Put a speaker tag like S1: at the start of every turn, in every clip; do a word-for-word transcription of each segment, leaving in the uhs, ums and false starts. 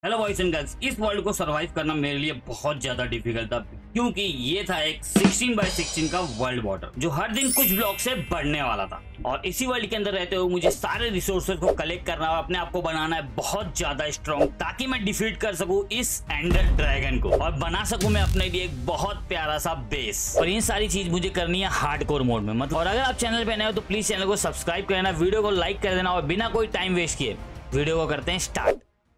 S1: Hello boys and girls, इस world को survive करना मेरे लिए बहुत ज्यादा डिफिकल्ट था क्योंकि ये था एक सोलह बाय सोलह का वर्ल्ड बॉर्डर जो हर दिन कुछ ब्लॉक से बढ़ने वाला था। और इसी वर्ल्ड के अंदर रहते हुए मुझे सारे रिसोर्सेज को कलेक्ट करना और अपने आप को बनाना है बहुत ज्यादा स्ट्रॉन्ग ताकि मैं डिफीट कर सकूं इस एंडर ड्रैगन को और बना सकूं मैं अपने लिए एक बहुत प्यारा सा बेस। और ये सारी चीज मुझे करनी है हार्डकोर मोड में। मतलब और अगर आप चैनल पे नए हो तो प्लीज चैनल को सब्सक्राइब कर लेना, वीडियो को लाइक कर देना और बिना कोई टाइम वेस्ट किए वीडियो को करते हैं स्टार्ट।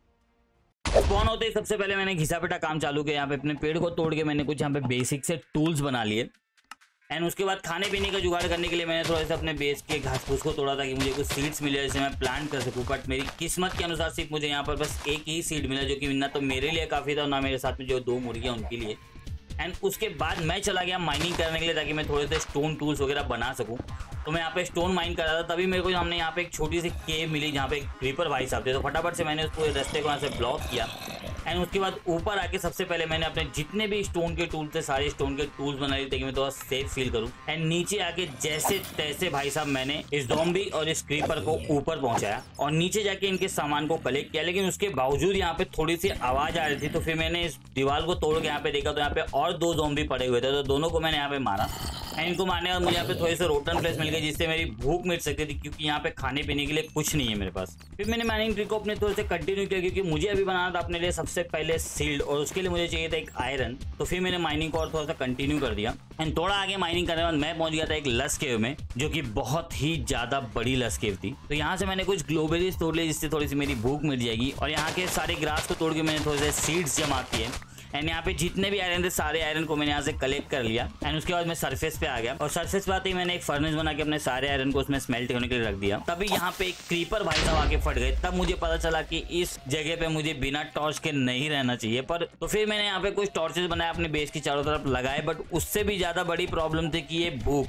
S1: स्पॉन होते ही सबसे पहले मैंने घिसा पिटा काम चालू किया। यहाँ पे अपने पेड़ को तोड़ के मैंने कुछ यहाँ पे बेसिक से टूल्स बना लिए एंड उसके बाद खाने पीने का जुगाड़ करने के लिए मैंने थोड़ा सा अपने बेस के घास फूस को तोड़ा ताकि मुझे कुछ सीड्स मिले जिसे मैं प्लांट कर सकूं। बट मेरी किस्मत के अनुसार सिर्फ मुझे यहाँ पर बस एक ही सीड मिला जो कि ना तो मेरे लिए काफ़ी था और ना मेरे साथ में जो दो मुर्गियाँ उनके लिए। एंड उसके बाद मैं चला गया माइनिंग करने के लिए ताकि मैं थोड़े से स्टोन टूल्स वगैरह बना सकूं। तो मैं यहाँ पे स्टोन माइन कर रहा था तभी मेरे को हमने यहाँ पे एक छोटी सी केव मिली जहाँ पे एक क्रीपर भाई साहब थे। तो फटाफट से मैंने उस पूरे रास्ते को यहाँ से ब्लॉक किया एंड उसके बाद ऊपर आके सबसे पहले मैंने अपने जितने भी स्टोन के टूल थे सारे स्टोन के टूल्स बना लिए ताकि मैं थोड़ा सेफ फील करूँ। एंड नीचे आके जैसे तैसे भाई साहब मैंने इस ज़ॉम्बी और इस क्रीपर को ऊपर पहुंचाया और नीचे जाके इनके सामान को कलेक्ट किया। लेकिन उसके बावजूद यहाँ पे थोड़ी सी आवाज आ रही थी तो फिर मैंने इस दीवार को तोड़ के यहाँ पे देखा तो यहाँ पे और दो ज़ॉम्बी पड़े हुए थे तो दोनों को मैंने यहाँ पे मारा। एंड इनको मारने के बाद मुझे यहाँ पे थोड़े से रोटन फ्लेश मिल गए जिससे मेरी भूख मिट सकती थी क्योंकि यहाँ पे खाने पीने के लिए कुछ नहीं है मेरे पास। फिर मैंने माइनिंग ट्रिक को अपने थोड़े से कंटिन्यू किया क्योंकि मुझे अभी बनाना था अपने लिए सबसे पहले सील्ड और उसके लिए मुझे चाहिए था एक आयरन। तो फिर मैंने माइनिंग को और थोड़ा सा कंटिन्यू कर दिया एंड थोड़ा आगे माइनिंग करने के बाद मैं पहुंच गया था एक लस केव में जो कि बहुत ही ज्यादा बड़ी लस केव थी। तो यहाँ से मैंने कुछ ग्लोबेरीज तोड़ लिए जिससे थोड़ी सी मेरी भूख मिट जाएगी और यहाँ के सारे ग्रास को तोड़ के मैंने थोड़े से सीड्स जमा किए एंड यहाँ पे जितने भी आयरन थे सारे आयरन को मैंने यहाँ से कलेक्ट कर लिया। एंड उसके बाद मैं सरफेस पे आ गया और सरफेस पे आते ही मैंने एक फर्नेस बना के अपने सारे आयरन को उसमें स्मेल्ट होने के लिए रख दिया। तभी यहाँ पे एक क्रीपर भाई साहब आके फट गए। तब मुझे पता चला कि इस जगह पे मुझे बिना टॉर्च के नहीं रहना चाहिए। पर तो फिर मैंने यहाँ पे कुछ टॉर्चेस बनाए अपने बेस की चारों तरफ लगाए। बट उससे भी ज्यादा बड़ी प्रॉब्लम थी कि ये भूख।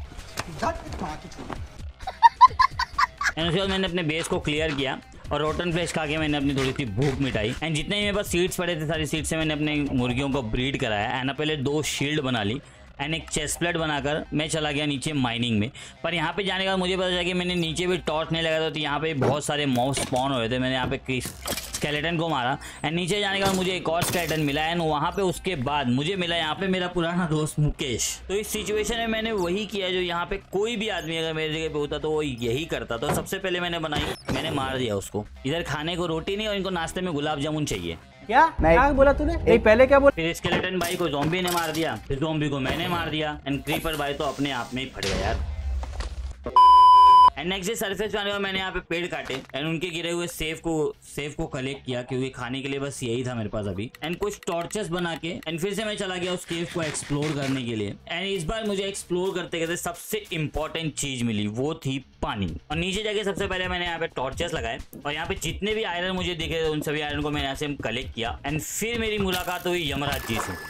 S1: उसके बाद मैंने अपने बेस को क्लियर किया और रोटन फ्लेश खा के मैंने अपनी थोड़ी सी भूख मिटाई। एंड जितने ही मेरे पास सीड्स पड़े थे सारी सीड्स से मैंने अपने मुर्गियों को ब्रीड कराया एंड पहले दो शील्ड बना ली एंड एक चेस्ट प्लेट बनाकर मैं चला गया नीचे माइनिंग में। पर यहाँ पे जाने के बाद मुझे पता चला कि मैंने नीचे भी टॉर्च नहीं लगाया था तो यहाँ पे बहुत सारे मॉब्स स्पॉन हुए थे। मैंने यहाँ पे स्केलेटन को मारा एंड नीचे जाने के बाद मुझे एक और स्केलेटन मिला एंड वहाँ पे उसके बाद मुझे मिला यहाँ पे मेरा पुराना दोस्त मुकेश। तो इस सिचुएशन में मैंने वही किया जो यहाँ पे कोई भी आदमी अगर मेरी जगह पे होता तो वो यही करता। तो सबसे पहले मैंने बनाई, मैंने मार दिया उसको। इधर खाने को रोटी नहीं और इनको नाश्ते में गुलाब जामुन चाहिए।
S2: क्या क्या बोला तूने? नहीं पहले क्या बोला?
S1: फिर स्केलेटन भाई को ज़ॉम्बी ने मार दिया, फिर ज़ॉम्बी को मैंने मार दिया एंड क्रीपर भाई तो अपने आप में ही फट गया यार। एंड नेक्स्ट डे सरफेस पे आने के मैंने यहाँ पे पेड़ काटे एंड उनके गिरे हुए सेफ को सेफ को कलेक्ट किया क्योंकि खाने के लिए बस यही था मेरे पास अभी। एंड कुछ टॉर्चेस बना के एंड फिर से मैं चला गया उस केव को एक्सप्लोर करने के लिए। एंड इस बार मुझे एक्सप्लोर करते करते सबसे इंपॉर्टेंट चीज मिली, वो थी पानी। और नीचे जाके सबसे पहले मैंने यहाँ पे टॉर्चेस लगाए और यहाँ पे जितने भी आयरन मुझे दिखे उन सभी आयरन को मैंने यहाँ से कलेक्ट किया। एंड फिर मेरी मुलाकात हुई यमराज जी से।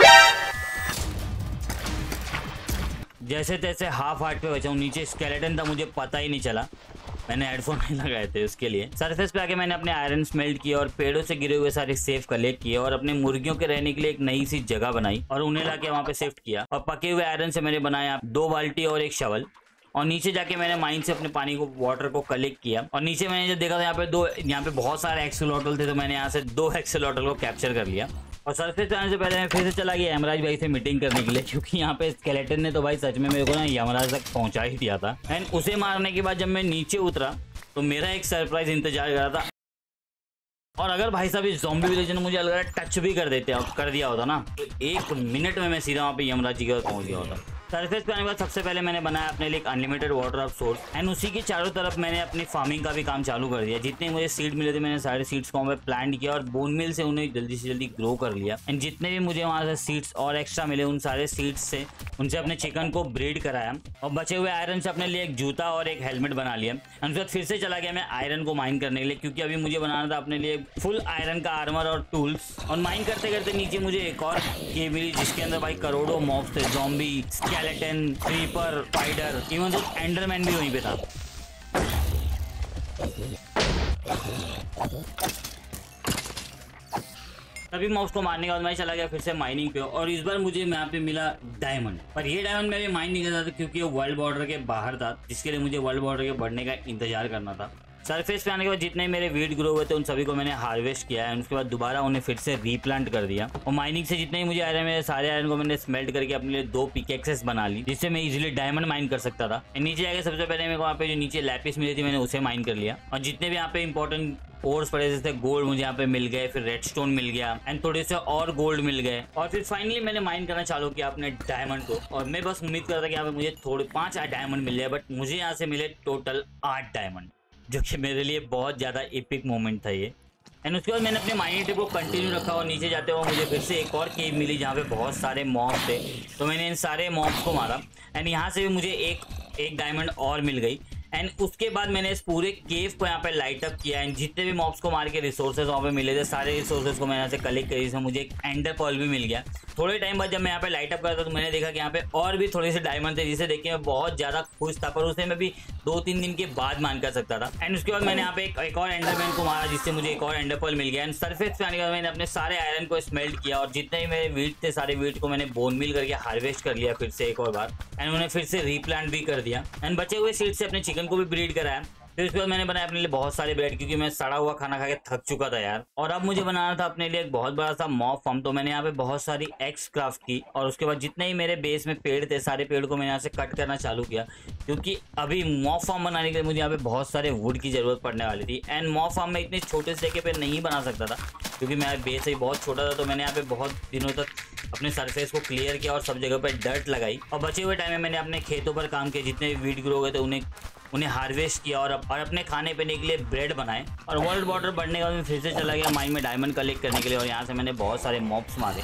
S1: जैसे तैसे हाफ हार्ट पे बचा हूँ, नीचे स्केलेटन था मुझे पता ही नहीं चला, मैंने हेडफोन नहीं लगाए थे उसके लिए। सरफेस पे आके मैंने अपने आयरन स्मेल्ट किए और पेड़ों से गिरे हुए सारे सेफ कलेक्ट किए और अपने मुर्गियों के रहने के लिए एक नई सी जगह बनाई और उन्हें लाके वहाँ पे शिफ्ट किया। और पके हुए आयरन से मैंने बनाया दो बाल्टी और एक शवल और नीचे जाके मैंने माइन से अपने पानी को वाटर को कलेक्ट किया। और नीचे मैंने जब देखा था यहाँ पे दो यहाँ पे बहुत सारे एक्सेलोटल थे तो मैंने यहाँ से दो एक्सेलोटल को कैप्चर कर लिया। और सरफेस पे आने से पहले मैं फिर से चला गया यमराज भाई से मीटिंग करने के लिए क्योंकि यहाँ पे स्केलेटन ने तो भाई सच में मेरे को ना यमराज तक पहुंचा ही दिया था। एंड उसे मारने के बाद जब मैं नीचे उतरा तो मेरा एक सरप्राइज इंतजार कर रहा था। और अगर भाई साहब इस ज़ॉम्बी विलेज ने मुझे अगर टच भी कर देते कर दिया होता ना तो एक मिनट में मैं सीधा वहाँ पे यमराज जी के पास पहुँच गया होता। सरफेस पे आने के बाद सबसे पहले मैंने बनाया अपने लिए एक unlimited water of source and उसी के चारों तरफ मैंने अपनी फार्मिंग का भी काम चालू कर दिया। जितने मुझे सीड मिले थे मैंने सारे सीड्स को वहाँ पे प्लांट किया और बोन मिल से उन्हें जल्दी से जल्दी ग्रो कर लिया। एंड जितने भी मुझे वहाँ से सीड्स और एक्स्ट्रा मिले उन सारे सीड्स से उनसे अपने चिकन को ब्रीड कराया और बचे हुए आयरन से अपने लिए एक जूता और एक हेलमेट बना लिया। एंड उसके बाद फिर से चला गया मैं आयरन को माइन करने के लिए क्योंकि अभी मुझे बनाना था अपने लिए फुल आयरन का आर्मर और टूल्स। और माइन करते करते नीचे मुझे एक और केव मिली जिसके अंदर भाई करोड़ों मॉब्स थे, zombie, skeleton, creeper, spider, even तो एंडरमैन भी वहीं पे था। तभी मैं उसको मारने के बाद मैं चला गया फिर से माइनिंग पे और इस बार मुझे यहाँ पे मिला डायमंड। पर ये डायमंड मैं भी माइन नहीं कर रहा था क्योंकि वो वर्ल्ड बॉर्डर के बाहर था जिसके लिए मुझे वर्ल्ड बॉर्डर के बढ़ने का इंतजार करना था। सरफेस पे आने के बाद जितने मेरे वीट ग्रो हुए थे उन सभी को मैंने हार्वेस्ट किया है, उसके बाद दोबारा उन्हें फिर से रीप्लांट कर दिया। और माइनिंग से जितने ही मुझे आयरन मेरे सारे आयरन को मैंने स्मेल्ट करके अपने लिए दो पिकेक्सेस बना ली, जिससे मैं इजीली डायमंड माइन कर सकता था। नीचे जाके सबसे पहले मेरे को वहाँ पे जो नीचे लैपिस मिली थी मैंने उसे माइन कर लिया। और जितने भी यहाँ पे इंपॉर्टेंट ओर्स पड़े जैसे गोल्ड मुझे यहाँ पे मिल गए, फिर रेडस्टोन मिल गया एंड थोड़े से और गोल्ड मिल गए। और फिर फाइनली मैंने माइन करना चालू किया अपने डायमंड को। और मैं बस उम्मीद कर रहा था कि यहाँ पे मुझे थोड़े पांच डायमंड मिल जाए, बट मुझे यहाँ से मिले टोटल आठ डायमंड, जो कि मेरे लिए बहुत ज़्यादा एपिक मोमेंट था ये। एंड उसके बाद मैंने अपने माइनिंग ट्रिप को कंटिन्यू रखा और नीचे जाते हुए मुझे फिर से एक और केव मिली जहाँ पे बहुत सारे मॉब्स थे। तो मैंने इन सारे मॉब्स को मारा एंड यहाँ से भी मुझे एक एक डायमंड और मिल गई। एंड उसके बाद मैंने इस पूरे केव को यहाँ पे लाइट अप किया एंड जितने भी मॉब्स को मार के रिसोर्सेज वहाँ पे मिले थे सारे रिसोर्सेज को मैंने यहाँ से कलेक्ट करी, जिसमें मुझे एक एंडर पर्ल भी मिल गया। थोड़े टाइम बाद जब मैं यहाँ पे लाइट अप करता तो मैंने देखा कि यहाँ पे और भी थोड़े से डायमंड थे, जिसे देख के मैं बहुत ज़्यादा खुश था, पर उसे मैं भी दो तीन दिन के बाद मान कर सकता था। एंड उसके बाद मैंने यहाँ पे एक, एक और एंडरमैन को मारा, जिससे मुझे एक और एंडर पर्ल मिल गया। एंड सरफेस पे आने के बाद मैंने अपने सारे आयरन को स्मेल्ट किया और जितने भी मेरे वीट थे सारे वीट को मैंने बोन मिल करके हार्वेस्ट कर लिया फिर से एक और बार। एंड उन्हें फिर से रीप्लांट भी कर दिया एंड बचे हुए सीड से अपने चिकन को भी ब्रीड कराया। फिर उसके बाद मैंने बनाया अपने लिए बहुत सारे ब्रेड, क्योंकि मैं सड़ा हुआ खाना खा के थक चुका था यार। और अब मुझे बनाना था अपने लिए एक बहुत बड़ा सा मॉब फार्म। तो मैंने यहाँ पे बहुत सारी एक्स क्राफ्ट की और उसके बाद जितने ही मेरे बेस में पेड़ थे सारे पेड़ को मैंने यहाँ से कट करना चालू किया, क्योंकि अभी मॉब फार्म बनाने के लिए मुझे यहाँ पे बहुत सारे वुड की जरूरत पड़ने वाली थी। एंड मॉब फार्म में इतने छोटे से जगह पे नहीं बना सकता था, क्योंकि मेरा बेस ही बहुत छोटा था। तो मैंने यहाँ पे बहुत दिनों तक अपने सरफेस को क्लियर किया और सब जगह पे डर्ट लगाई। और बचे हुए टाइम में मैंने अपने खेतों पर काम किया, जितने भी वीट ग्रो हुए थे उन्हें उन्हें हार्वेस्ट किया और, और अपने खाने पीने के लिए ब्रेड बनाए। और वर्ल्ड बॉर्डर बढ़ने के बाद मैं फिर से चला गया माइन में डायमंड कलेक्ट करने के लिए और यहाँ से मैंने बहुत सारे मॉब्स मारे।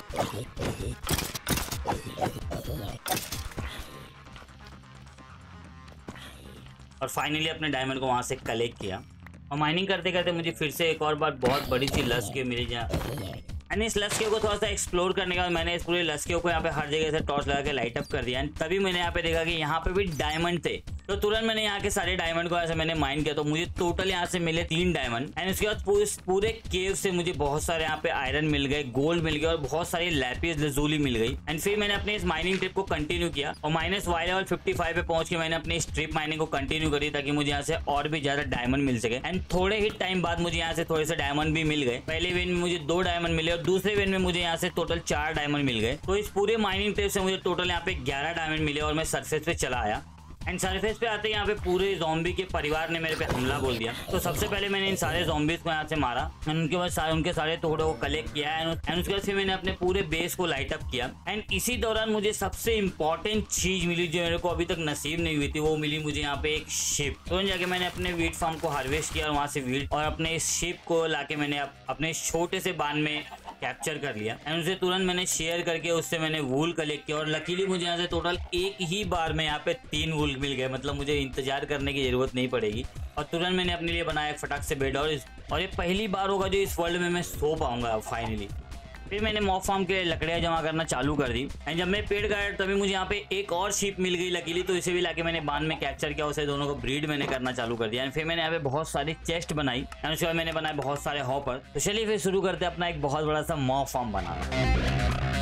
S1: और फाइनली अपने डायमंड को वहाँ से कलेक्ट किया और माइनिंग करते करते मुझे फिर से एक और बार बहुत बड़ी सी लस केव मिली, जहाँ एंड इस लस केव को थोड़ा सा एक्सप्लोर करने के बाद मैंने इस पूरे लस केव को यहाँ पे हर जगह से टॉर्च लगा के लाइट अप कर दिया। एंड तभी मैंने यहाँ पे देखा कि यहाँ पे भी डायमंड थे, तो तुरंत मैंने यहाँ के सारे डायमंड को ऐसे मैंने माइन किया। तो मुझे टोटल यहाँ से मिले तीन डायमंड। एंड उसके बाद पूरे पूरे केव से मुझे बहुत सारे यहाँ पे आयरन मिल गए, गोल्ड मिल गया और बहुत सारी लैपिस लजूली मिल गई। एंड फिर मैंने अपने इस माइनिंग ट्रिप को कंटिन्यू किया और minus Y level fifty five पे पहुंच के मैंने अपनी स्ट्रिप माइनिंग को कंटिन्यू करी, ताकि मुझे यहाँ से और भी ज्यादा डायमंड मिल सके। एंड थोड़े ही टाइम बाद मुझे यहाँ से थोड़े से डायमंड भी मिल गए। पहले वेन में मुझे दो डायमंड मिले और दूसरे वेन में मुझे यहाँ से टोटल चार डायमंड मिल गए। तो इस पूरे माइनिंग ट्रिप से मुझे टोटल यहाँ पे ग्यारह डायमंड मिले और मैं सरफेस पे चला आया। एंड सरफेस पे आते यहाँ पे पूरे ज़ॉम्बी के परिवार ने मेरे पे हमला बोल दिया। तो सबसे पहले मैंने इन सारे ज़ॉम्बीज को यहाँ से मारा एंड उनके बाद सारे उनके सारे टुकड़ों को कलेक्ट किया एंड उसके बाद फिर मैंने अपने पूरे बेस को लाइट अप किया। एंड इसी दौरान मुझे सबसे इंपॉर्टेंट चीज मिली जो मेरे को अभी तक नसीब नहीं हुई थी, वो मिली मुझे यहाँ पे एक शिप। तो जाके मैंने अपने वीट फार्म को हार्वेस्ट किया और वहाँ से वीट और अपने इस शिप को लाके मैंने अपने छोटे से बांध में कैप्चर कर लिया एंड उसे तुरंत मैंने शेयर करके उससे मैंने वूल कलेक्ट किया। और लकीली मुझे यहाँ से टोटल एक ही बार में यहाँ पे तीन वूल मिल गए, मतलब मुझे इंतजार करने की जरूरत नहीं पड़ेगी। और तुरंत मैंने अपने लिए बनाया एक फटाक से बेड और और ये पहली बार होगा जो इस वर्ल्ड में मैं सो पाऊंगा फाइनली। फिर मैंने मॉब फार्म के लकड़ियाँ जमा करना चालू कर दी एंड जब मैं पेड़ काटा तभी मुझे यहाँ पे एक और शिप मिल गई लकीली, तो इसे भी लाके मैंने बांध में कैप्चर किया, उसे दोनों को ब्रीड मैंने करना चालू कर दिया। एंड फिर मैंने यहाँ पे बहुत सारी चेस्ट बनाई एंड उसके बाद मैंने बनाया बहुत सारे हॉपर। तो चलिए फिर शुरू करते हैं अपना एक बहुत बड़ा सा मॉब फार्म बनाना।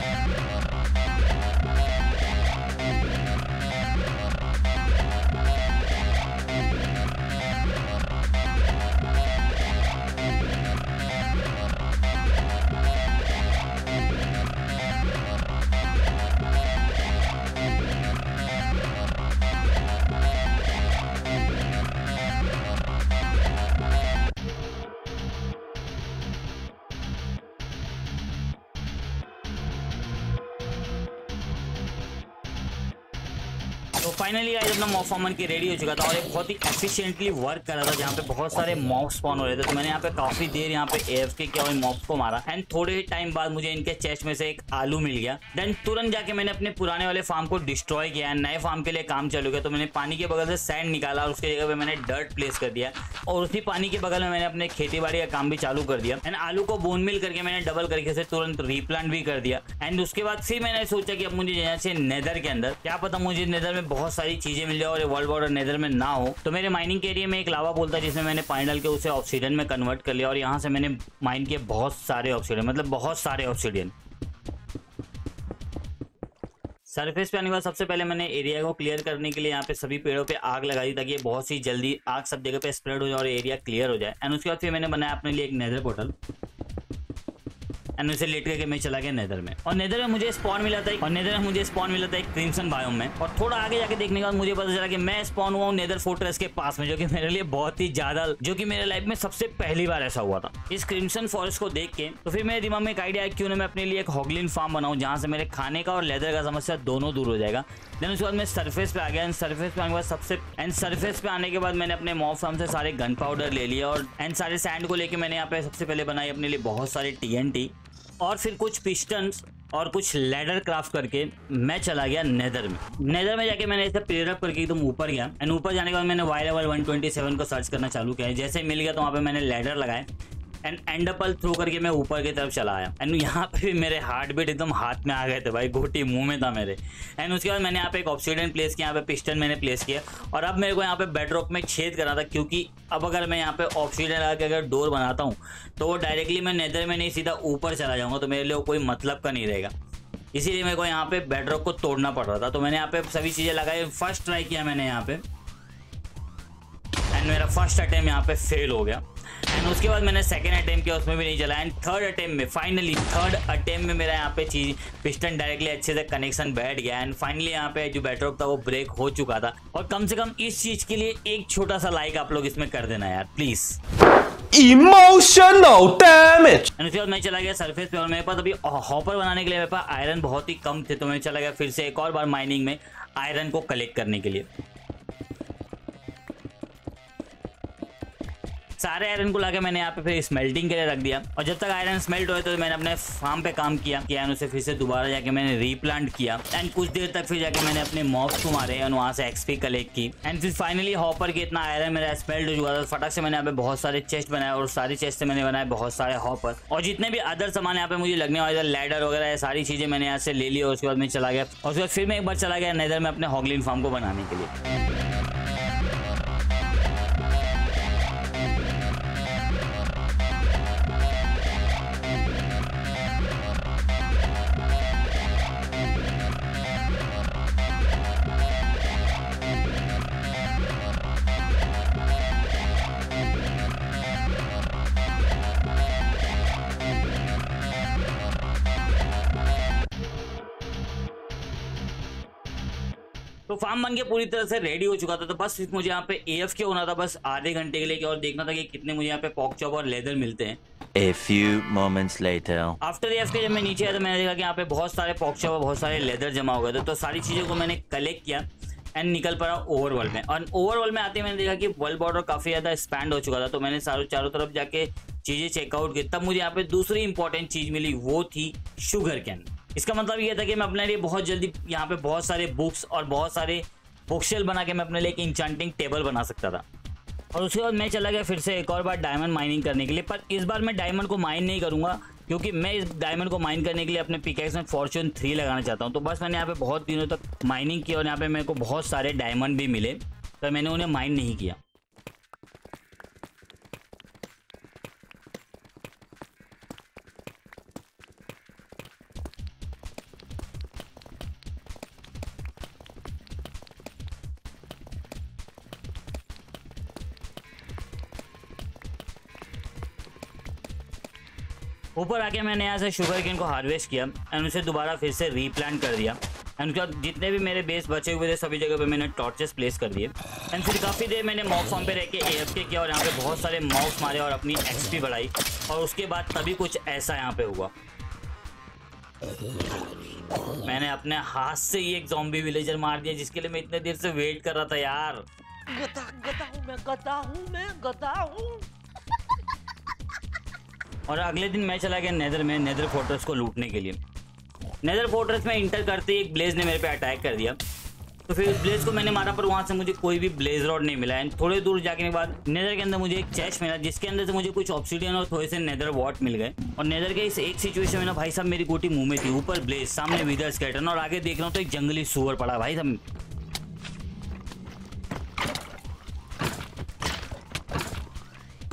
S1: तो फाइनली गाइस अपना मॉब फार्म की रेडी हो चुका था और एक बहुत ही एफिशिएंटली वर्क कर रहा था, जहाँ पे बहुत सारे मॉब स्पॉन हो रहे थे। तो मैंने यहाँ पे काफी देर यहाँ पे एएफके किया और मॉब्स को मारा एंड थोड़े टाइम बाद मुझे इनके चेस्ट में से एक आलू मिल गया। देन तुरंत जाके मैंने अपने पुराने वाले फार्म को डिस्ट्रॉय किया एंड नए फार्म के लिए काम चालू किया। तो मैंने पानी के बगल से सैंड निकाला और उसके जगह पे मैंने डर्ट प्लेस कर दिया और उसी पानी के बगल में मैंने अपने खेती बाड़ी का काम भी चालू कर दिया एंड आलू को बोन मिल करके मैंने डबल करके से तुरंत रीप्लांट भी कर दिया। एंड उसके बाद फिर मैंने सोचा कि अब मुझे यहाँ से नेदर के अंदर, क्या पता मुझे नेदर में बहुत सारी चीजें मिल जाए और वर्ल्ड बॉर्डर नेदर में ना हो। तो मेरे माइनिंग के एरिया में एक लावा बोलता है जिसमें मैंने पानी डाल के उसे ऑक्सीजन में कन्वर्ट कर लिया और यहाँ से मैंने माइन किए बहुत सारे ऑक्सीजन, मतलब बहुत सारे ऑक्सीजन। सरफेस पे आने के बाद सबसे पहले मैंने एरिया को क्लियर करने के लिए यहाँ पे सभी पेड़ों पे आग लगा दी ताकि ये बहुत सी जल्दी आग सब जगह पे स्प्रेड हो जाए और एरिया क्लियर हो जाए। एंड उसके बाद फिर मैंने बनाया अपने लिए एक नेदर पोर्टल एंड उसे लेट करके मैं चला गया नेदर में। और नेदर में मुझे स्पॉन मिला था और नेदर में मुझे स्पॉन मिला था एक क्रिम्सन बायोम में। और थोड़ा आगे जाके देखने के बाद मुझे पता चला कि मैं स्पॉन हुआ हूँ नेदर फोर्ट्रेस के पास में, जो कि मेरे लिए बहुत ही ज्यादा जो कि मेरे लाइफ में सबसे पहली बार ऐसा हुआ था। इस क्रिम्सन फॉरेस्ट को देख के तो फिर मेरे दिमाग में एक आइडिया है क्यों ना मैं अपने लिए एक हॉगलिन फार्म बनाऊं जहां से मेरे खाने का और लेदर का समस्या दोनों दूर हो जाएगा। देन उसके बाद मैं सरफेस पे आ गया। एंड सरफेस पे आने के बाद सबसे एंड सरफेस पे आने के बाद मैंने अपने मॉब फार्म से सारे गन पाउडर ले लिया और एंड सारे सैंड को लेके मैंने यहाँ पे सबसे पहले बनाई अपने लिए बहुत सारे टीएनटी और फिर कुछ पिस्टन्स और कुछ लैडर क्राफ्ट करके मैं चला गया नेदर में। नेदर में जाके मैंने इसे प्लेयर अप करके एकदम ऊपर गया। एंड ऊपर जाने के बाद मैंने Y level one twenty seven को सर्च करना चालू किया। जैसे मिल गया तो वहाँ पे मैंने लैडर लगाए एंड एंड अपल थ्रू करके मैं ऊपर की तरफ चला आया। एंड यहाँ पे भी मेरे हार्ट बीट एकदम हाथ में आ गए थे भाई, घोटी मुंह में था मेरे। एंड उसके बाद मैंने यहाँ पे एक ऑब्सीडियन प्लेस किया, यहाँ पे पिस्टन मैंने प्लेस किया और अब मेरे को यहाँ पे बेडरॉक में छेद करा था क्योंकि अब अगर मैं यहाँ पे ऑब्सीडियन लगा के अगर डोर बनाता हूँ तो वो डायरेक्टली मैं नेदर में नहीं सीधा ऊपर चला जाऊँगा, तो मेरे लिए कोई मतलब का नहीं रहेगा। इसीलिए मेरे को यहाँ पे बेडरॉक को तोड़ना पड़ रहा था। तो मैंने यहाँ पे सभी चीज़ें लगाई, फर्स्ट ट्राई किया मैंने यहाँ पे एंड मेरा फर्स्ट अटेम्प्ट यहाँ पे फेल हो गया। एंड उसके बाद मैंने सेकंड अटेम्प्ट किया, उसमें भी नहीं चला। एंड थर्ड अटेम्प्ट में फाइनली थर्ड अटेम्प्ट में मेरा यहाँ पे चीज पिस्टन डायरेक्टली अच्छे से कनेक्शन बैठ गया। एंड फाइनली यहाँ पे जो बैटरॉक था वो ब्रेक हो चुका था। और कम से कम इस चीज के लिए एक छोटा सा लाइक आप लोग इसमें कर देना यार प्लीज।
S3: Emotional damage.
S1: एंड उसके बाद मैं चला गया सरफेस पे और मेरे पास अभी हॉपर बनाने के लिए मेरे पास आयरन बहुत ही कम थे, तो मैं चला गया फिर से एक और बार माइनिंग में आयरन को कलेक्ट करने के लिए। सारे आयरन को लाके मैंने यहाँ पे फिर स्मेल्टिंग के लिए रख दिया और जब तक आयरन स्मेल्ट हुए तो मैंने अपने फार्म पे काम किया किया एंड उसे फिर से दोबारा जाके मैंने रीप्लांट किया। एंड कुछ देर तक फिर जाके मैंने अपने मॉब्स को मारे और वहाँ से एक्सपी कलेक्ट की। एंड फिर फाइनली हॉपर के इतना आयरन मेरा स्मेल्ट हो चुका था, फटाक से मैंने यहाँ पे बहुत सारे चेस्ट बनाए और सारी चेस्ट से मैंने बनाए बहुत सारे हॉपर और जितने भी अदर सामान यहाँ पे मुझे लगने वाले लैडर वगैरह सारी चीजें मैंने यहाँ से ले ली। और उसके बाद मैं चला गया और उसके बाद फिर मैं एक बार चला गया नेदर में अपने हॉगलिन फार्म को बनाने के लिए। तो फार्म बन के पूरी तरह से रेडी हो चुका था, तो बस मुझे यहाँ पे एएफ के होना था बस आधे घंटे के लिए और देखना था कि कितने मुझे यहाँ पे पॉक चॉप और लेदर मिलते हैं।
S3: A few moments later.
S1: After AF के जब मैं नीचे आया तो मैंने देखा कि यहाँ पे बहुत सारे पॉक चॉप और बहुत सारे लेदर जमा हो गए थे। तो सारी चीज़ों को मैंने कलेक्ट किया एंड निकल पड़ा ओवरवर्ल्ड में। और ओवरवर्ल्ड में आते मैंने देखा कि वर्ल्ड बॉर्डर काफ़ी ज़्यादा स्पैंड हो चुका था, तो मैंने सारों चारों तरफ जाके चीज़ें चेकआउट की। तब मुझे यहाँ पे दूसरी इंपॉर्टेंट चीज़ मिली, वो थी शुगर कैन। इसका मतलब ये था कि मैं अपने लिए बहुत जल्दी यहाँ पे बहुत सारे बुक्स और बहुत सारे बुकशेल बना के मैं अपने लिए एक इंचांटिंग टेबल बना सकता था। और उसके बाद मैं चला गया फिर से एक और बार डायमंड माइनिंग करने के लिए, पर इस बार मैं डायमंड को माइन नहीं करूंगा क्योंकि मैं इस डायमंड को माइन करने के लिए अपने पिकैक्स में फॉर्च्यून थ्री लगाना चाहता हूं। तो बस मैंने यहाँ पे बहुत दिनों तक माइनिंग की और यहाँ पे मेरे को बहुत सारे डायमंड भी मिले, पर मैंने उन्हें माइन नहीं किया। ऊपर आके मैंने यहाँ से शुगर केन को हार्वेस्ट किया एंड उसे दोबारा फिर से रीप्लांट कर दिया। एंड उसके बाद जितने भी मेरे बेस बचे हुए थे सभी जगह पे मैंने टॉर्चेस प्लेस कर दिए। एंड फिर काफ़ी देर मैंने मॉक फार्म पे रह के एएफके किया और यहाँ पे बहुत सारे मॉक्स मारे और अपनी एक्सपी बढ़ाई। और उसके बाद तभी कुछ ऐसा यहाँ पे हुआ, मैंने अपने हाथ से ही एक ज़ॉम्बी विलेजर मार दिया जिसके लिए मैं इतने देर से वेट कर रहा था यार।
S4: गधा गधा हूँ मैं, गधा हूँ मैं, गधा हूँ।
S1: और अगले दिन मैं चला गया नेदर में नेदर फोर्ट्रेस को लूटने के लिए। नेदर फोर्ट्रेस में इंटर करते ही एक ब्लेज ने मेरे पे अटैक कर दिया, तो फिर उस ब्लेज को मैंने मारा पर वहाँ से मुझे कोई भी ब्लेज रॉड नहीं मिला। एंड थोड़े दूर जाने के बाद नेदर के अंदर मुझे एक चेस्ट मिला जिसके अंदर से मुझे कुछ ऑब्सीडियन और थोड़े से नेदर वॉट मिल गए। और नेदर के इस एक सिचुएशन में ना भाई साहब मेरी गोटी मुंह में थी, ऊपर ब्लेज, सामने विदर स्केलेटन और आगे देख रहा हूँ तो एक जंगली सुअर पड़ा भाई साहब।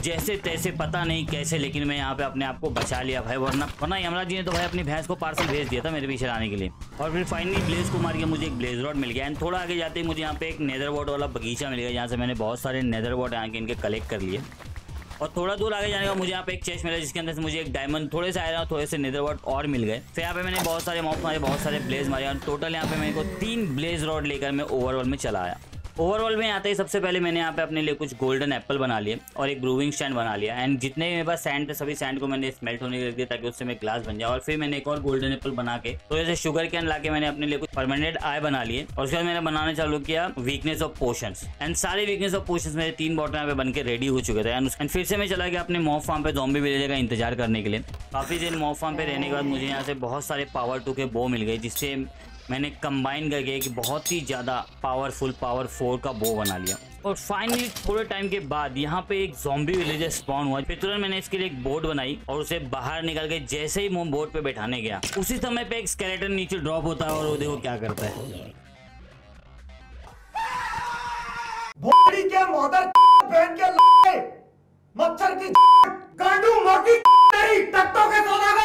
S1: जैसे तैसे पता नहीं कैसे, लेकिन मैं यहाँ पे अपने आप को बचा लिया भाई, वरना वरना यमराज जी ने तो भाई अपनी भैंस को पार्सल भेज दिया था मेरे पीछे लाने के लिए। और फिर फाइनली ब्लेज को मार के मुझे एक ब्लेज रॉड मिल गया। एंड थोड़ा आगे जाते ही मुझे यहाँ पे एक नेदर वॉट वाला बगीचा मिल गया, जहाँ से मैंने बहुत सारे नेदर वॉट यहाँ के इनके कलेक्ट कर लिए। और थोड़ा दूर आगे जाने का मुझे यहाँ पे एक चेस्ट मिला, जिसके अंदर से मुझे एक डायमंड, थोड़े से आयरन, थोड़े से नेदर वॉट और मिल गए। फिर यहाँ पे मैंने बहुत सारे मॉब मारे, बहुत सारे ब्लेज मारे, और टोटल यहाँ पे मेरे को तीन ब्लेज रॉड लेकर मैं ओवरऑल में चला आया। ओवरऑल में आते ही सबसे पहले मैंने यहाँ पे अपने लिए कुछ गोल्डन एप्पल बना लिए और एक ब्रूविंग स्टैंड बना लिया। एंड जितने भी मेरे पास सैंड थे सभी सैंड को मैंने स्मेल्ट होने रख दिया, ताकि उससे मैं ग्लास बन जाए। और फिर मैंने एक और गोल्डन एप्पल बना के तो जैसे शुगर कैन लाके मैंने अपने लिए कुछ परमानेंट आई बना लिए। और उसके बाद मैंने बनाना चालू किया वीकनेस ऑफ पोशंस। एंड सारे वीकनेस ऑफ पोशंस मेरे तीन बॉटल यहाँ पे बन के रेडी हो चुके थे। एंड फिर से मैं चला गया अपने मॉब फार्म पे ज़ॉम्बी विलेजर का इंतजार करने के लिए। काफी दिन मॉब फार्म पे रहने के बाद मुझे यहाँ से बहुत सारे पावर टू के बो मिल गए, जिससे मैंने कंबाइन करके एक बहुत ही ज़्यादा पावरफुल पावर फोर का बो बना लिया। और फाइनली थोड़े टाइम के बाद यहाँ पे एक ज़ॉम्बी विलेजर स्पॉन हुआ। फिर तुरंत मैंने इसके लिए एक बोट बनाई और उसे बाहर निकल के जैसे ही मैं बोट पे बैठाने गया, उसी समय पे एक स्केलेटन नीचे ड्रॉप होता है और वो देखो क्या करता है।
S5: भोड़ी के मदर बहन के ल... मच्छर की गांडू मौकी नहीं टट्टों के सौदागर।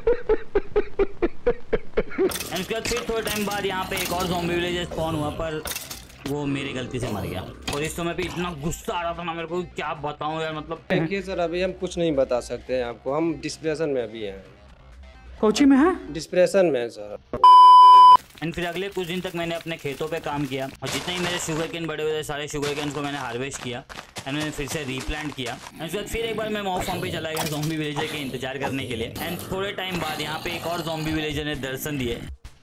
S1: एंड उसके बाद फिर थोड़े टाइम बाद यहाँ पे एक और ज़ॉम्बी विलेजर स्पॉन हुआ, पर वो मेरी गलती से मर गया। और इस समय पे इतना गुस्सा आ रहा था ना मेरे को, क्या बताऊं यार। मतलब
S6: देखिए सर, अभी हम कुछ नहीं बता सकते हैं आपको, हम डिस्प्रेशन में अभी हैं।
S2: कोची में है?
S6: डिस्प्रेशन में है सर।
S1: एंड फिर अगले कुछ दिन तक मैंने अपने खेतों पे काम किया, और जितने ही मेरे शुगर केन बड़े हुए थे सारे शुगर केन को मैंने हार्वेस्ट किया एंड मैंने फिर से रीप्लांट किया। एंड उसके बाद फिर एक बार मैं मॉब फार्म पे चला गया ज़ॉम्बी विलेजर के इंतजार करने के लिए। एंड थोड़े टाइम बाद यहाँ पे एक और ज़ॉम्बी विलेजर ने दर्शन दिए,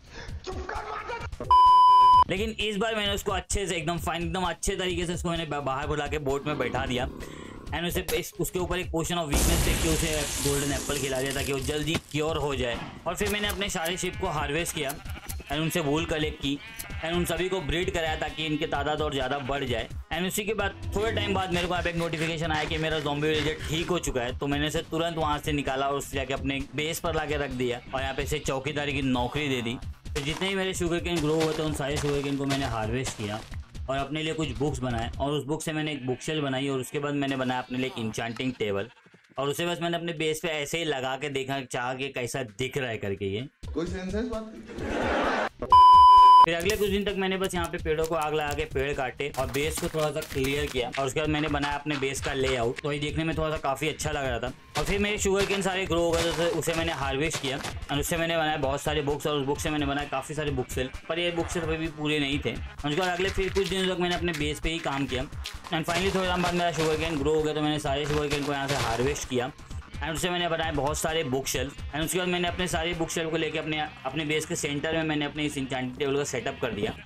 S1: लेकिन इस बार मैंने उसको अच्छे से एकदम फाइन एकदम अच्छे तरीके से उसको मैंने बाहर बुला के बोट में बैठा दिया। एंड उसे उसके ऊपर एक पोशन ऑफ वीकनेस देख के उसे गोल्डन एप्पल खिला दिया ताकि वो जल्दी क्योर हो जाए। और फिर मैंने अपने सारे शिप को हार्वेस्ट किया एंड उनसे वूल कलेक्ट की एंड उन सभी को ब्रीड कराया ताकि इनके तादाद और ज़्यादा बढ़ जाए। एंड उसी के बाद थोड़े टाइम बाद मेरे को यहाँ पे एक नोटिफिकेशन आया कि मेरा ज़ॉम्बी विलेजर ठीक हो चुका है। तो मैंने इसे तुरंत वहाँ से निकाला और उससे जाके अपने बेस पर ला के रख दिया और यहाँ पे इसे चौकीदारी की नौकरी दे दी। तो जितने ही मेरे शुगर केन ग्रो हुए थे उन सारे शुगर केन को मैंने हार्वेस्ट किया और अपने लिए कुछ बुक्स बनाए, और उस बुक से मैंने एक बुक शेल्फ बनाई। और उसके बाद मैंने बनाया अपने लिए एक इंचांटिंग टेबल, और उसे बस मैंने अपने बेस पे ऐसे ही लगा के देखा चाह के कैसा दिख रहा है करके। ये
S7: कोई सेंस है इस बात की?
S1: फिर अगले कुछ दिन तक मैंने बस यहाँ पे पेड़ों को आग लगा के पेड़ काटे और बेस को थोड़ा सा क्लियर किया। और उसके बाद मैंने बनाया अपने बेस का लेआउट, तो ये देखने में थोड़ा सा काफ़ी अच्छा लग रहा था। और फिर मेरे शुगर केन सारे ग्रो हो गए थे, उसे मैंने हार्वेस्ट किया और उससे मैंने बनाया बहुत सारे बुक्स, और उस बुक से मैंने बनाया काफ़ी सारे बुक सेल, पर ये बुक सेल अभी भी पूरे नहीं थे। उसके बाद अगले फिर कुछ दिनों तक मैंने अपने बेस पे ही काम किया। एंड फाइनली थोड़े टाइम बाद मेरा शुगर केन ग्रो हो गया, तो मैंने सारे शुगर केन को यहाँ से हार्वेस्ट किया एंड उससे मैंने बनाया बहुत सारे बुक शेल्फ। एंड उसके बाद मैंने अपने सारे बुक शेल्फ को लेकर अपने अपने बेस के सेंटर में मैंने अपने इस इंचांटिंग टेबल का सेटअप कर दिया।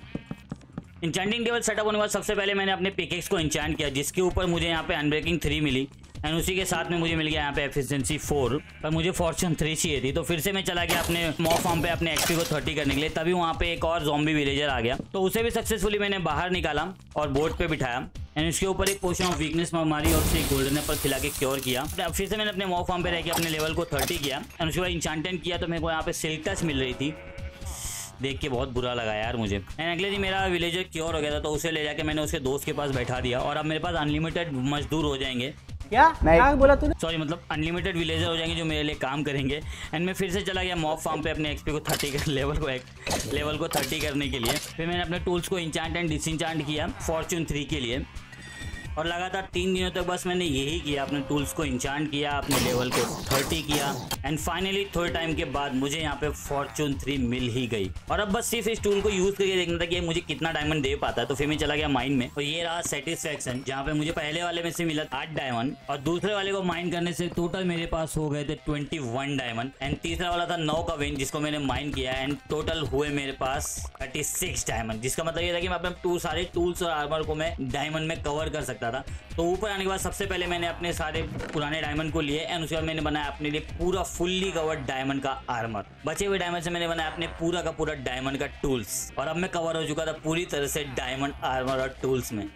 S1: इंचांटिंग टेबल सेटअप होने के बाद सबसे पहले मैंने अपने पिकेक्स को इंचांट किया, जिसके ऊपर मुझे यहाँ पे अनब्रेकिंग थ्री मिली। एंड उसी के साथ में मुझे मिल गया यहाँ पे एफिशिएंसी फोर, पर मुझे फॉर्चून थ्री चाहिए थी। तो फिर से मैं चला गया अपने मॉब फार्म पे अपने एक्सपी को थर्टी करने के लिए। तभी वहाँ पे एक और ज़ॉम्बी विलेजर आ गया, तो उसे भी सक्सेसफुली मैंने बाहर निकाला और बोट पे बिठाया एंड उसके ऊपर एक पोशन ऑफ वीकनेस मारी और उसे गोल्डन एप्पल खिला के क्योर किया। फिर से मैंने अपने मॉब फार्म पे रह के अपने लेवल को थर्टी किया एंड उसके बाद इंचांटेंट किया, तो मेरे को यहाँ पे सिल्क टच मिल रही थी, देख के बहुत बुरा लगा यार मुझे। एंड अगले दिन मेरा विलेजर क्योर हो गया था, तो उसे ले जाके मैंने उसके दोस्त के पास बैठा दिया और अब मेरे पास अनलिमिटेड मजदूर हो जाएंगे।
S2: क्या क्या बोला तूने?
S1: सॉरी, मतलब अनलिमिटेड विलेजर हो जाएंगे जो मेरे लिए काम करेंगे। एंड मैं फिर से चला गया मॉब फार्म पे अपने एक्सपी को थर्टी कर लेवल को एक लेवल को थर्टी करने के लिए। फिर मैंने अपने टूल्स को इंचांट एंड डिसइंचांट किया फॉर्चून थ्री के लिए, और लगातार तीन दिनों तक बस मैंने यही किया, अपने टूल्स को इंचांट किया, अपने लेवल को थर्टी किया एंड फाइनली थोड़े टाइम के बाद मुझे यहाँ पे फॉर्चून थ्री मिल ही गई। और अब बस सिर्फ इस टूल को यूज करके देखना था कि मुझे कितना डायमंड दे पाता है। तो फिर मैं चला गया माइन में, और ये रहा सेटिस्फेक्शन, जहाँ पे मुझे पहले वाले में से मिला आठ डायमंड और दूसरे वाले को माइन करने से टोटल मेरे पास हो गए थे ट्वेंटी वन डायमंड। एंड तीसरा वाला था नौ का वेन, जिसको मैंने माइन किया एंड टोटल हुए मेरे पास थर्टी सिक्स डायमंड, जिसका मतलब ये था कि मैं अपने टू सारे टूल्स और आर्मर को मैं डायमंड में कवर कर सकता था। तो ऊपर आने के बाद सबसे पहले मैंने अपने सारे पुराने डायमंड को लिए एंड उसके बाद मैंने बनाया अपने लिए पूरा फुल्ली कवर्ड डायमंड का आर्मर। बचे हुए डायमंड से मैंने बनाया अपने पूरा का पूरा डायमंड का टूल्स, और अब मैं कवर हो चुका था पूरी तरह से डायमंड आर्मर और टूल्स में।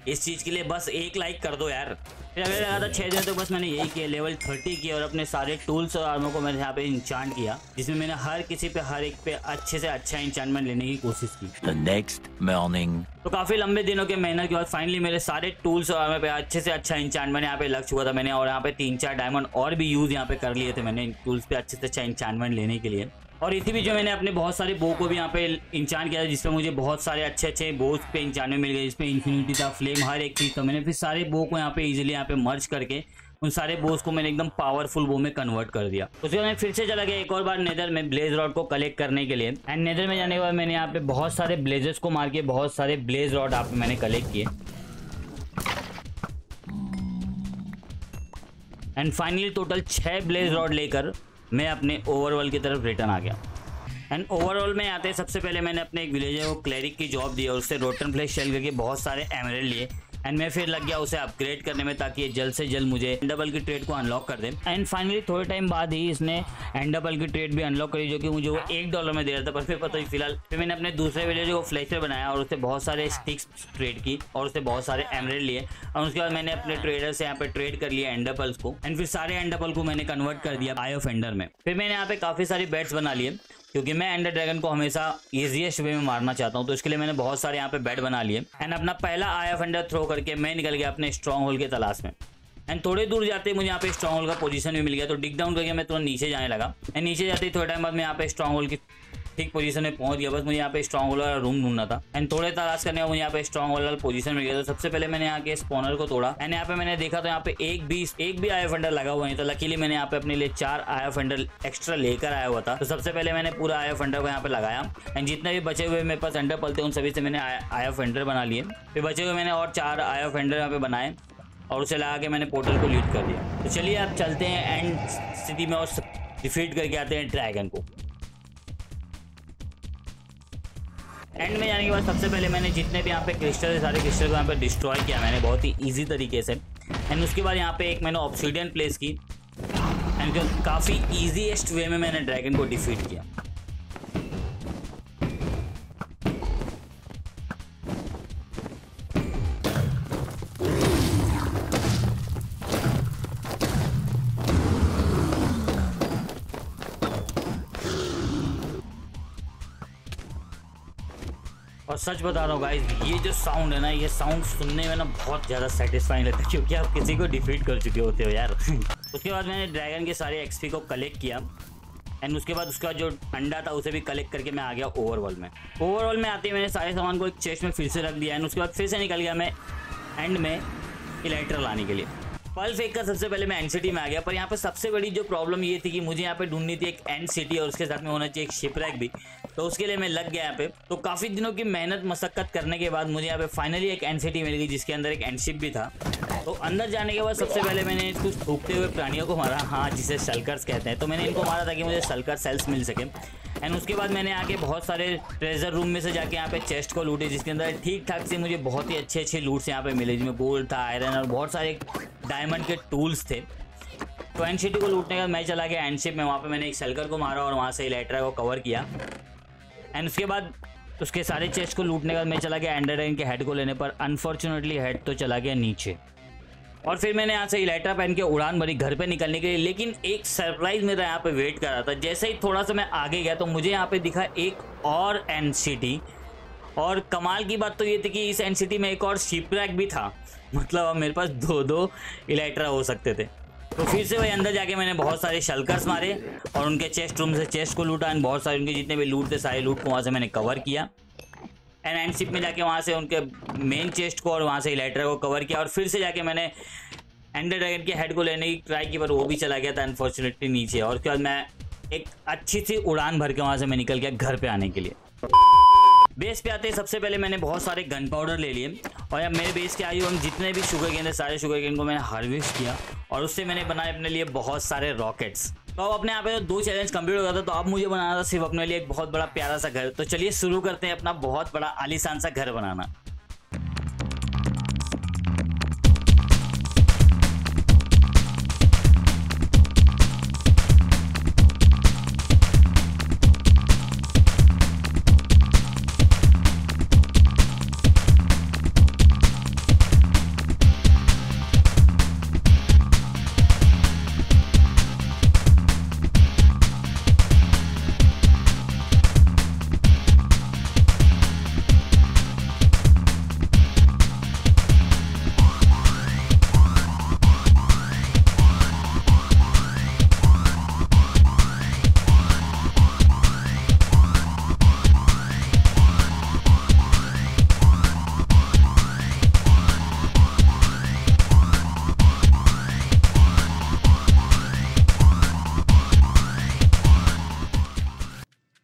S1: इस चीज के लिए बस एक लाइक कर दो यार। फिर अगले लगा था छह दिन तो बस मैंने यही किया, लेवल थर्टी किया और अपने सारे टूल्स और आर्मर को मैंने यहाँ पे इंचांट किया, जिसमें मैंने हर किसी पे हर एक पे अच्छे से अच्छा इंचांटमेंट लेने की कोशिश की।
S3: The next morning.
S1: तो काफी लंबे दिनों के मेहनत के बाद फाइनली मेरे सारे टूल्स और आर्मर पे अच्छे से अच्छा इंचांटमेंट यहाँ पे लग चुका था मैंने, और यहाँ पे तीन चार डायमंड और भी यूज यहाँ पे कर लिए थे मैंने टूल्स पे अच्छे से अच्छा इंचांटमेंट लेने के लिए। और इसी बीच में मैंने अपने बहुत सारे बो को भी यहाँ पे इंचांट किया था, जिसपे मुझे बहुत सारे अच्छे अच्छे बोस पे इंचांटमेंट मिल गए, जिसपे इन्फिनिटी था, फ्लेम, हर एक चीज था। मैंने फिर सारे बो को यहाँ पे इजीली यहाँ पे मर्ज करके उन सारे बोस को मैंने एकदम पावरफुल बो में कन्वर्ट कर दिया। उसके बाद मैं फिर से चला गया एक और बार नेदर में ब्लेज रॉड को कलेक्ट करने के लिए। एंड नेदर में जाने के बाद मैंने यहाँ पे बहुत सारे ब्लेजर्स को मार के बहुत सारे ब्लेज रॉड यहाँ पे मैंने कलेक्ट किए। एंड फाइनली टोटल छह ब्लेज रॉड लेकर मैं अपने ओवरऑल की तरफ रिटर्न आ गया। एंड ओवरऑल में आते सबसे पहले मैंने अपने एक विलेजर को क्लेरिक की जॉब दी और उससे रोटन फ्लेश शेल करके बहुत सारे एमरल्ड लिए। एंड मैं फिर लग गया उसे अपग्रेड करने में, ताकि ये जल्द से जल्द मुझे एंडबल की ट्रेड को अनलॉक कर दे। एंड फाइनली थोड़े टाइम बाद ही इसने एंडबल की ट्रेड भी अनलॉक करी, जो कि मुझे वो एक डॉलर में दे रहा था। पर फिर पता ही फिलहाल फिर मैंने अपने दूसरे विलेजर को फ्लेशर बनाया और उससे बहुत सारे स्टिक्स ट्रेड की और उससे बहुत सारे एमरल्ड लिए। और उसके बाद मैंने अपने ट्रेडर से यहाँ पे ट्रेड कर लिया एंडबल्स को। एंड फिर सारे एंडबल को मैंने कन्वर्ट कर दिया आई ऑफ एंडर में। फिर मैंने यहाँ पे काफी सारी बेट्स बना लिए, क्योंकि मैं एंडर ड्रैगन को हमेशा इजीएस्ट वे में मारना चाहता हूं, तो इसके लिए मैंने बहुत सारे यहाँ पे बेड बना लिए। एंड अपना पहला आई ऑफ एंडर थ्रो करके मैं निकल गया अपने स्ट्रॉन्ग होल के तलाश में। एंड थोड़े दूर जाते ही मुझे यहाँ पे स्ट्रॉन्ग होल का पोजीशन भी मिल गया, तो डिग डाउन करके मैं तुरंत नीचे जाने लगा। एंड नीचे जाते ही थोड़े टाइम बाद मैं यहाँ पे स्ट्रॉन्ग होल की ठीक पोजीशन में पहुंच गया। बस मुझे यहाँ पे स्ट्रॉन्ग होल वाला रूम ढूंढना था। एंड थोड़े तलाश करने में मुझे यहाँ पे स्ट्रॉन्ग होल वाला पोजीशन मिल गया। तो सबसे पहले मैंने यहाँ के स्पॉनर को तोड़ा। एंड यहाँ पे मैंने देखा तो यहाँ पे एक भी एक भी आई ऑफ एंडर लगा हुआ नहीं था। लकीली मैंने यहाँ पे अपने लिए चार आई ऑफ एंडर एक्स्ट्रा लेकर आया हुआ था। तो सबसे पहले मैंने पूरा आई ऑफ एंडर को यहाँ पे लगाया। एंड जितने भी बचे हुए मेरे पास एंडर पलते उन सभी से मैंने आई ऑफ एंडर बना लिए। फिर बचे हुए मैंने और चार आई ऑफ एंडर यहाँ पे बनाए और उसे लगा के मैंने पोर्टल को लीड कर दिया। तो चलिए आप चलते हैं एंड सिटी में और डिफीट करके आते हैं ड्रैगन को। एंड में जाने के बाद सबसे पहले मैंने जितने भी यहाँ पे क्रिस्टल सारे क्रिस्टल को यहाँ पे डिस्ट्रॉय किया मैंने बहुत ही इजी तरीके से। एंड उसके बाद यहाँ पे एक मैंने ऑब्सीडियन प्लेस की। एंड काफ़ी ईजीएस्ट वे में मैंने ड्रैगन को डिफीट किया। और सच बता रहा हूँ गाइस, ये जो साउंड है ना, ये साउंड सुनने में ना बहुत ज़्यादा सेटिस्फाइंग लगता है, क्योंकि आप किसी को डिफीट कर चुके होते हो यार। उसके बाद मैंने ड्रैगन के सारे एक्सपी को कलेक्ट किया। एंड उसके बाद उसका जो अंडा था उसे भी कलेक्ट करके मैं आ गया ओवरऑल में। ओवरऑल में आते ही मैंने सारे सामान को एक चेस्ट में फिर से रख दिया। एंड उसके बाद फिर से निकल गया मैं एंड में इलाइटर लाने के लिए। पल फेंक कर सबसे पहले मैं एंड सिटी में आ गया। पर यहाँ पे सबसे बड़ी जो प्रॉब्लम ये थी कि मुझे यहाँ पे ढूंढनी थी एक एंड सिटी और उसके साथ में होना चाहिए एक शिपरैक भी। तो उसके लिए मैं लग गया यहाँ पे। तो काफ़ी दिनों की मेहनत मशक्कत करने के बाद मुझे यहाँ पे फाइनली एक एंड सिटी मिल गई, जिसके अंदर एक एंड शिप भी था। तो अंदर जाने के बाद सबसे पहले मैंने कुछ थूकते हुए प्राणियों को मारा, हाँ जिसे सल्कर्स कहते हैं। तो मैंने इनको मारा ताकि मुझे सल्कर सेल्स मिल सके। एंड उसके बाद मैंने आके बहुत सारे ट्रेजर रूम में से जाके यहाँ पे चेस्ट को लूटे, जिसके अंदर ठीक ठाक से मुझे बहुत ही अच्छे अच्छे लूट्स यहाँ पे मिले, जिसमें गोल्ड था, आयरन और बहुत सारे डायमंड के टूल्स थे। तो एंड सिटी को लूटने का मैं चला गया एंड शिप में। वहाँ पे मैंने एक सल्कर को मारा और वहाँ से इलेक्ट्रा को कवर किया। एंड उसके बाद उसके सारे चेस्ट को लूटने का मैं चला गया एंडर ड्रैगन के हेड को लेने पर। अनफॉर्चुनेटली हेड तो चला गया नीचे। और फिर मैंने यहाँ से इलेक्ट्रा पहन के उड़ान भरी घर पे निकलने के लिए। लेकिन एक सरप्राइज मेरा यहाँ पे वेट कर रहा था। जैसे ही थोड़ा सा मैं आगे गया तो मुझे यहाँ पे दिखा एक और एंड सिटी। और कमाल की बात तो ये थी कि इस एंड सिटी में एक और शिपरैक भी था। मतलब अब मेरे पास दो दो इलेक्ट्रा हो सकते थे। तो फिर से वही अंदर जाके मैंने बहुत सारे शल्कर्स मारे और उनके चेस्ट रूम से चेस्ट को लूटा। एंड बहुत सारे उनके जितने भी लूट थे सारे लूट को वहाँ से मैंने कवर किया। एंड एंड शिप में जाके वहाँ से उनके मेन चेस्ट को और वहाँ से इलेक्ट्रा को कवर किया। और फिर से जाके मैंने एंडर ड्रैगन के हेड को लेने की ट्राई की, पर वो भी चला गया था अनफॉर्चुनेटली नीचे। और उसके बाद मैं एक अच्छी सी उड़ान भर के वहाँ से मैं निकल गया घर पे आने के लिए। बेस पे आते ही सबसे पहले मैंने बहुत सारे गन पाउडर ले लिए और अब मेरे बेस के आयु जितने भी शुगर केन थे सारे शुगर केन को मैंने हार्वेस्ट किया और उससे मैंने बनाए अपने लिए बहुत सारे रॉकेट्स। तो अब अपने यहाँ पे तो दो चैलेंज कंप्लीट हो गया था, तो अब मुझे बनाना था सिर्फ अपने लिए एक बहुत बड़ा प्यारा सा घर। तो चलिए शुरू करते हैं अपना बहुत बड़ा आलीशान सा घर बनाना।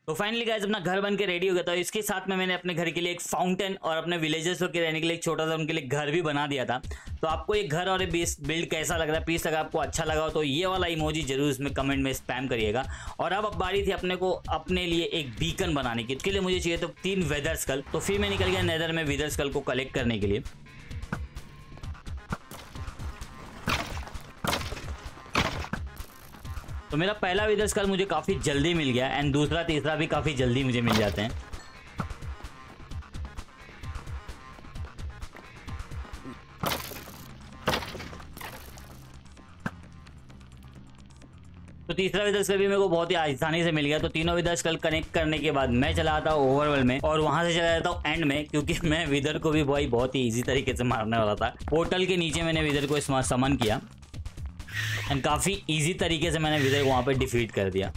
S1: तो फाइनली गाइस अपना घर बन के रेडी हो गया था। इसके साथ में मैंने अपने घर के लिए एक फाउंटेन और अपने विलेजर्स के रहने के लिए एक छोटा सा उनके लिए घर भी बना दिया था। तो आपको ये घर और ये बिल्ड कैसा लग रहा है, प्लीज अगर आपको अच्छा लगा हो तो ये वाला इमोजी जरूर इसमें कमेंट में स्पैम करिएगा। और अब अब बारी थी अपने को अपने लिए एक बीकन बनाने की। इसके लिए मुझे चाहिए तो तीन वेदर स्कल। तो फिर मैं निकल गया नेदर में वेदर स्कल को कलेक्ट करने के लिए। तो मेरा पहला विदर स्कल मुझे काफ़ी जल्दी मिल गया एंड दूसरा तीसरा भी काफ़ी जल्दी मुझे मिल जाते हैं। तो तीसरा विदर स्कल भी मेरे को बहुत ही आसानी से मिल गया। तो तीनों विदर स्कल कनेक्ट करने के बाद मैं चला आता हूँ ओवरवर्ल्ड में और वहां से चला जाता हूँ एंड में, क्योंकि मैं विदर को भी भाई बहुत ही इजी तरीके से मारने वाला था। पोर्टल के नीचे मैंने विदर को समन किया एंड काफ़ी इजी तरीके से मैंने विदर को वहाँ पे डिफीट कर दिया।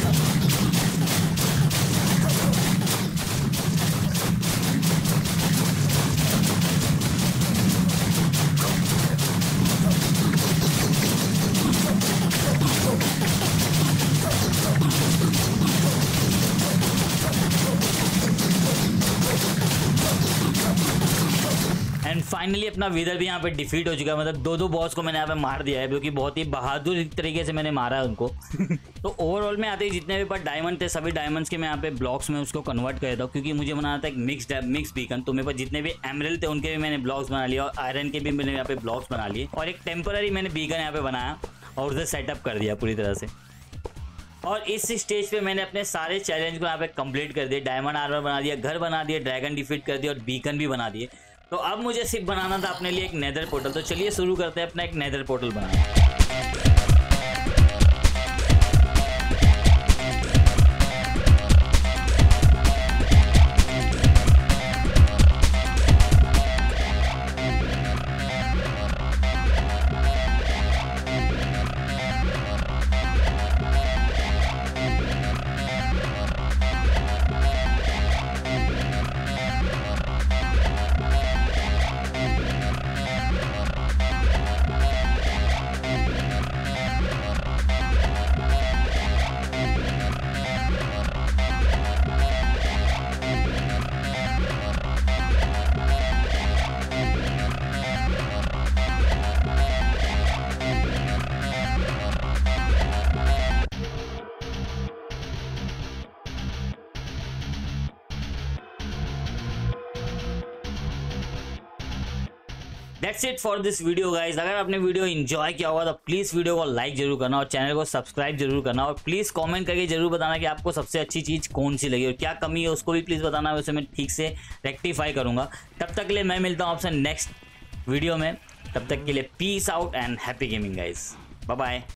S1: एंड फाइनली अपना विदर भी यहाँ पे डिफीट हो चुका है। मतलब दो दो बॉस को मैंने यहाँ पे मार दिया है, क्योंकि बहुत ही बहादुर तरीके से मैंने मारा है उनको। तो ओवरऑल में आते ही जितने भी पर डायमंड थे सभी डायमंड्स के मैं यहाँ पे ब्लॉक्स में उसको कन्वर्ट कर देता हूँ, क्योंकि मुझे बनाना था एक मिक्स मिक्स बीकन। तो मेरे पास जितने भी एमरल्ड थे उनके भी मैंने ब्लॉक्स बना लिए और आयरन के भी मैंने यहाँ पे ब्लॉक्स बना लिए और एक टेम्पररी मैंने बीकन यहाँ पे बनाया और उसे सेटअप कर दिया पूरी तरह से। और इस स्टेज पे मैंने अपने सारे चैलेंज को यहाँ पे कंप्लीट कर दिए। डायमंड आर्मर बना दिया, घर बना दिया, ड्रैगन डिफीट कर दिया और बीकन भी बना दिए। तो अब मुझे सिर्फ बनाना था अपने लिए एक नेदर पोर्टल। तो चलिए शुरू करते हैं अपना एक नेदर पोर्टल बनाना। That's it for this video guys। अगर आपने वीडियो एंजॉय किया होगा तो प्लीज़ वीडियो को लाइक जरूर करना और चैनल को सब्सक्राइब जरूर करना और प्लीज़ कमेंट करके जरूर बताना कि आपको सबसे अच्छी चीज़ कौन सी लगी और क्या कमी है उसको भी प्लीज़ बताना, उसे मैं ठीक से रेक्टिफाई करूँगा। तब तक के लिए मैं मिलता हूँ आपसे नेक्स्ट वीडियो में। तब तक के लिए peace out and happy gaming guys. Bye bye.